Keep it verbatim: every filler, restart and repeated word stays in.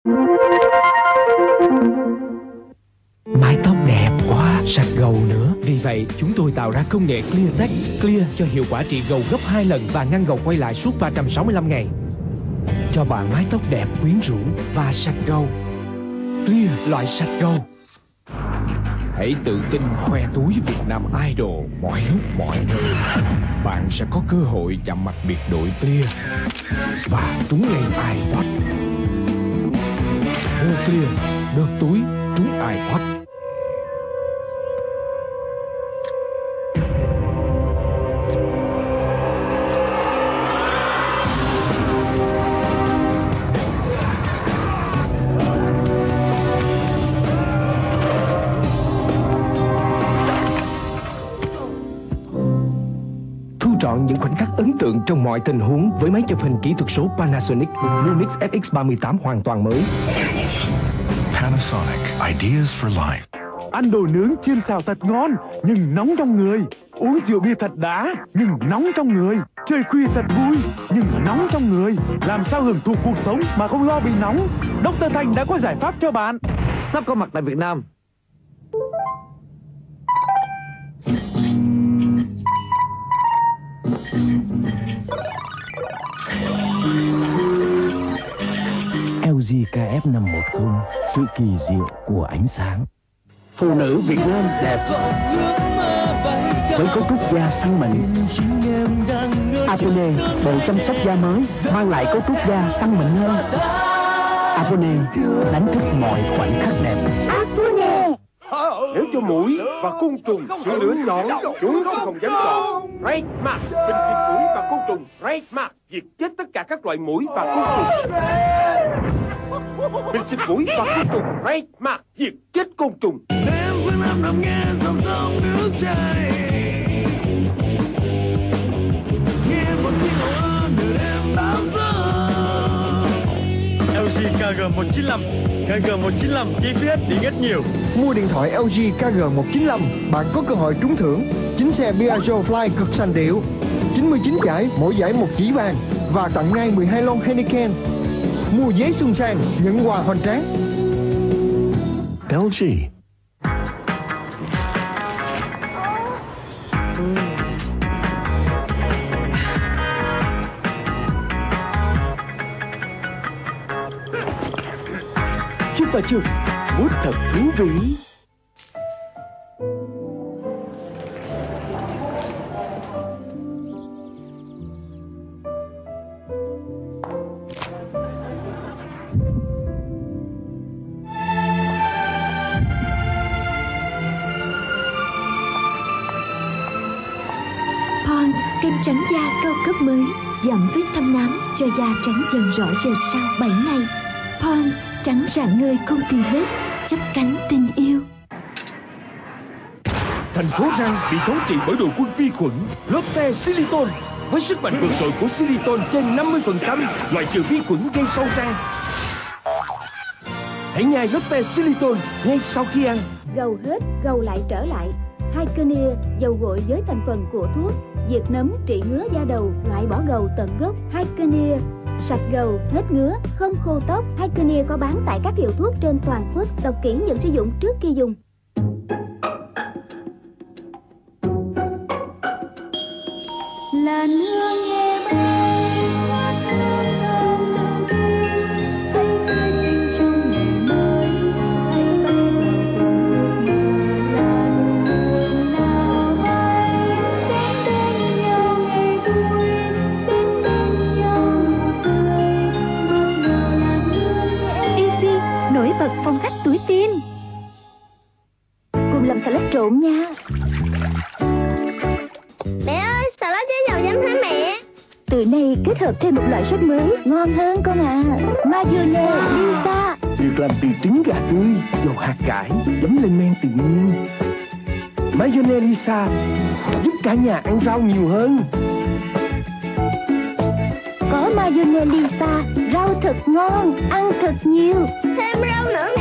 Mái tóc đẹp quá, sạch gầu nữa. Vì vậy, chúng tôi tạo ra công nghệ ClearTech. Clear cho hiệu quả trị gầu gấp hai lần và ngăn gầu quay lại suốt ba trăm sáu mươi lăm ngày. Cho bạn mái tóc đẹp, quyến rũ và sạch gầu. Clear loại sạch gầu. Hãy tự tin khoe túi Việt Nam Idol mọi lúc mọi nơi. Bạn sẽ có cơ hội chạm mặt biệt đội Clear và trúng ngay iPod. Mua Clear, đợt túi trúng iPod. Chọn những khoảnh khắc ấn tượng trong mọi tình huống với máy chụp hình kỹ thuật số Panasonic Lumix ép ích ba mươi tám hoàn toàn mới. Panasonic, ideas for life. Ăn đồ nướng chiên xào thật ngon nhưng nóng trong người. Uống rượu bia thật đã nhưng nóng trong người. Chơi khuya thật vui nhưng nóng trong người. Làm sao hưởng thụ cuộc sống mà không lo bị nóng? Doctor Thành đã có giải pháp cho bạn. Sắp có mặt tại Việt Nam. lờ giê ca ép năm một không, sự kỳ diệu của ánh sáng. Phụ nữ Việt Nam đẹp với cấu trúc da săn mịn. Avone, bộ chăm sóc da mới mang lại cấu trúc da săn mịn hơn. Avone đánh thức mọi khoảnh khắc đẹp. Avone. Nếu cho muỗi và côn trùng sự lựa chọn, chúng sẽ không dám chọn. Raidmark, bình xịt muỗi và côn trùng. Raidmark, diệt chết tất cả các loại muỗi và côn trùng. Bình xịt muỗi và côn trùng. Raidmark, diệt chết côn trùng. Đêm với năm nằm nghe dòng sông nước chảy, nghe một tiếng ồn nửa đêm bão gió. lờ giê ca giê một chín lăm, ca giê một chín lăm chi tiết thì rất nhiều. Mua điện thoại lờ giê ca giê một chín lăm, bạn có cơ hội trúng thưởng chín xe Piaggio Fly cực sành điệu, chín mươi chín giải, mỗi giải một chỉ vàng và tặng ngay mười hai lon Heineken. Mua giấy xuân sang, nhận quà hoành tráng. lờ giê. Chupa Chups, bút thật thú vị. Pond's kem trắng da cao cấp mới, giảm vết thâm nám cho da trắng dần rõ rệt sau bảy ngày. Pond's trắng rạng ngời không tì vết, chắp cánh tình yêu. Thành phố răng bị thống trị bởi đội quân vi khuẩn Lotte Xylitol. Với sức mạnh vượt trội của Xylitol trên năm mươi phần trăm, loại trừ vi khuẩn gây sâu răng. Hãy nhai Lotte Xylitol ngay sau khi ăn. Gầu hết, gầu lại trở lại. Hyconier, dầu gội với thành phần của thuốc diệt nấm, trị ngứa da đầu, loại bỏ gầu tận gốc. Hyconier, sạch gầu, hết ngứa, không khô tóc. Hyconier có bán tại các hiệu thuốc trên toàn quốc. Đọc kỹ những sử dụng trước khi dùng. Làn hương em ơi, ngát hương thơm đầu tiên, anh tươi xinh trong ngày mới, anh bay bồng bềnh làn hương nào hay. Đến bên nhau ngày vui, đến bên nhau nụ cười, ngọt ngào làn hương em. Easy, nổi bật phong cách tuổi teen. Cùng làm salad trộn nha. Mẹ ơi, salad với dầu dăm hả mẹ? Từ nay kết hợp thêm một loại sốt mới ngon hơn con à. Mayonnaise Lisa, được làm từ trứng gà tươi, dầu hạt cải, chấm lên men tự nhiên. Mayonnaise Lisa giúp cả nhà ăn rau nhiều hơn. có mayonnaise Lisa, rau thật ngon, ăn thật nhiều. Thêm rau nữa